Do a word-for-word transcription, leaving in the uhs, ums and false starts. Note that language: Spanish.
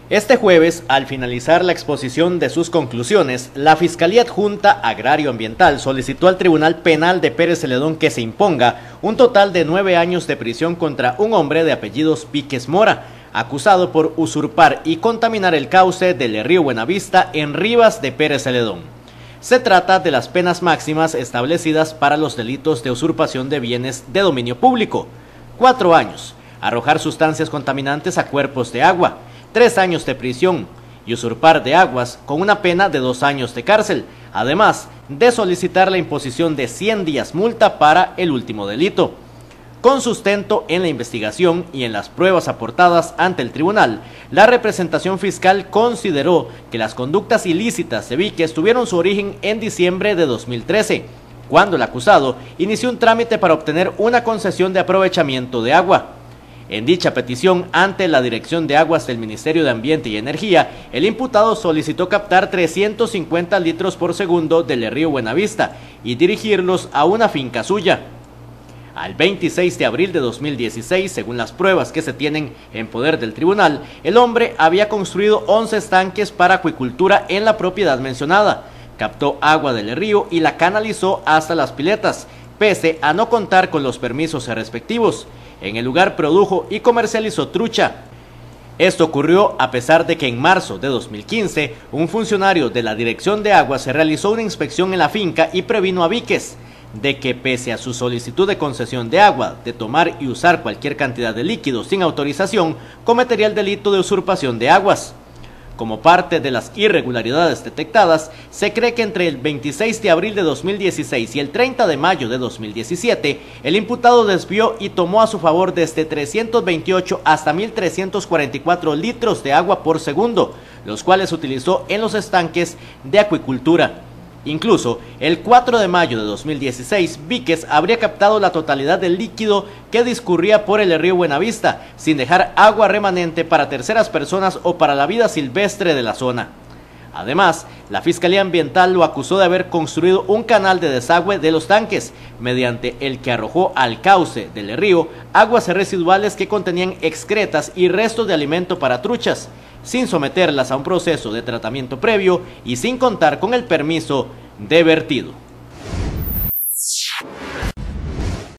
Este jueves, al finalizar la exposición de sus conclusiones, la Fiscalía Adjunta Agrario Ambiental solicitó al Tribunal Penal de Pérez Celedón que se imponga un total de nueve años de prisión contra un hombre de apellidos Víquez Mora, acusado por usurpar y contaminar el cauce del río Buenavista en Rivas de Pérez Celedón. Se trata de las penas máximas establecidas para los delitos de usurpación de bienes de dominio público: cuatro años, arrojar sustancias contaminantes a cuerpos de agua, tres años de prisión y usurpar de aguas con una pena de dos años de cárcel, además de solicitar la imposición de cien días multa para el último delito. Con sustento en la investigación y en las pruebas aportadas ante el tribunal, la representación fiscal consideró que las conductas ilícitas de Víquez tuvieron su origen en diciembre de dos mil trece, cuando el acusado inició un trámite para obtener una concesión de aprovechamiento de agua. En dicha petición ante la Dirección de Aguas del Ministerio de Ambiente y Energía, el imputado solicitó captar trescientos cincuenta litros por segundo del río Buenavista y dirigirlos a una finca suya. Al veintiséis de abril de dos mil dieciséis, según las pruebas que se tienen en poder del tribunal, el hombre había construido once estanques para acuicultura en la propiedad mencionada, captó agua del río y la canalizó hasta las piletas, pese a no contar con los permisos respectivos. En el lugar produjo y comercializó trucha. Esto ocurrió a pesar de que en marzo de dos mil quince, un funcionario de la Dirección de Aguas se realizó una inspección en la finca y previno a Víquez de que, pese a su solicitud de concesión de agua, de tomar y usar cualquier cantidad de líquido sin autorización, cometería el delito de usurpación de aguas. Como parte de las irregularidades detectadas, se cree que entre el veintiséis de abril de dos mil dieciséis y el treinta de mayo de dos mil diecisiete, el imputado desvió y tomó a su favor desde trescientos veintiocho hasta mil trescientos cuarenta y cuatro litros de agua por segundo, los cuales utilizó en los estanques de acuicultura. Incluso, el cuatro de mayo de dos mil dieciséis, Víquez habría captado la totalidad del líquido que discurría por el río Buenavista, sin dejar agua remanente para terceras personas o para la vida silvestre de la zona. Además, la Fiscalía Ambiental lo acusó de haber construido un canal de desagüe de los tanques, mediante el que arrojó al cauce del río aguas residuales que contenían excretas y restos de alimento para truchas, sin someterlas a un proceso de tratamiento previo y sin contar con el permiso de vertido.